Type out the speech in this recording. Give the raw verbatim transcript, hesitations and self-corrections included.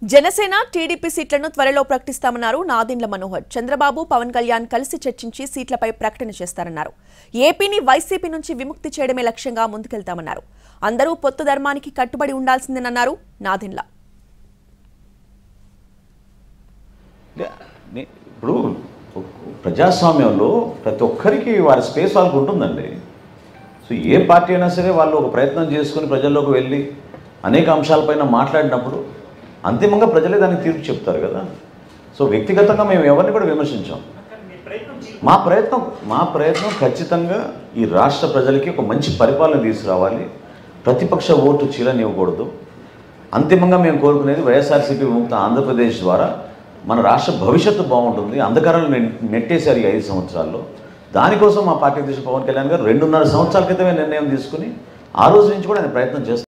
Janasena TDP సీట్లను త్వరలో ప్రకటిస్తామన్నారు నాదెండ్ల మనోహర్. చంద్రబాబు పవన్ కళ్యాణ్ కలిసి చర్చించి సీట్లపై ప్రకటన చేస్తారన్నారు. ఏపీని వైసీపీ నుంచి విముక్తి చేయడమే లక్ష్యంగా ముందుకెళ్తామన్నారు. అందరూ పొత్తు ధర్మానికి కట్టుబడి ఉండాల్సిందేనన్నారు నాదెండ్ల. ఇప్పుడు ప్రజాస్వామ్యంలో ప్రతి ఒక్కరికి వారి స్పేస్ వాళ్ళకు ఉంటుందండి. సో ఏ పార్టీ అయినా సరే వాళ్ళు ఒక ప్రయత్నం చేసుకుని ప్రజల్లోకి వెళ్ళి అనేక అంశాలపైన మాట్లాడినప్పుడు అంతిమంగా ప్రజలే దానికి తీర్పు చెప్తారు కదా. సో వ్యక్తిగతంగా మేము ఎవరిని కూడా విమర్శించాం. మా ప్రయత్నం మా ప్రయత్నం ఖచ్చితంగా ఈ రాష్ట్ర ప్రజలకి ఒక మంచి పరిపాలన తీసుకురావాలి. ప్రతిపక్ష ఓటు చీలనివ్వకూడదు. అంతిమంగా మేము కోరుకునేది వైఎస్ఆర్సీపీ విముక్త ఆంధ్రప్రదేశ్ ద్వారా మన రాష్ట్ర భవిష్యత్తు బాగుంటుంది. అంధకారాలు నెట్టేశారు ఈ ఐదు సంవత్సరాల్లో. దానికోసం మా పార్టీ అధ్యక్షుడు పవన్ కళ్యాణ్ గారు రెండున్నర సంవత్సరాల క్రితమే నిర్ణయం తీసుకుని ఆ రోజు నుంచి కూడా ఆయన ప్రయత్నం చేస్తారు.